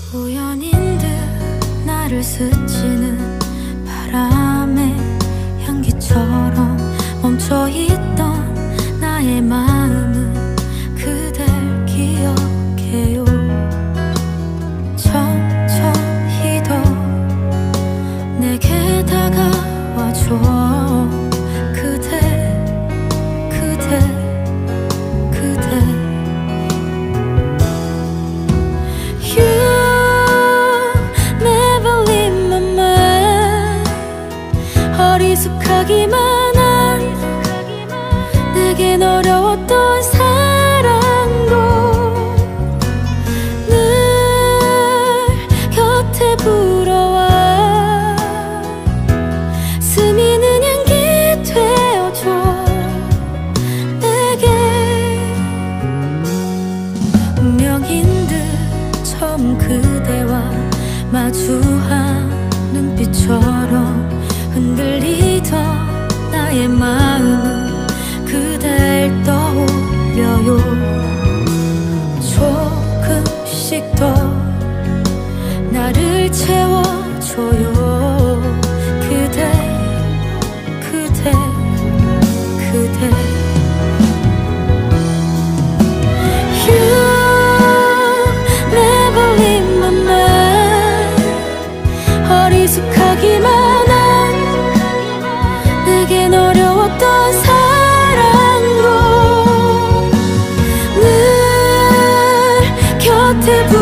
우연인 듯 나를 스치는 바람의 향기처럼 멈춰있던 나의 마음은 그댈 기억해요. 천천히 더 내게 다가와줘. 그대 그대 그대. You never leave my mind. 어리숙하기만 한 내겐 어려웠던 사랑도 늘 곁에 불어와 스미는 향기 되어줘 내게. 운명인 듯 처음 그대와 마주한 눈빛처럼 흔들리던 나의 마음은 그댈 떠올려요. 조금씩 더 나를 채워줘요. 그대 그대 그대. You never leave my mind. 어리숙하기만 한 내겐 어려웠던 사랑도 늘 곁에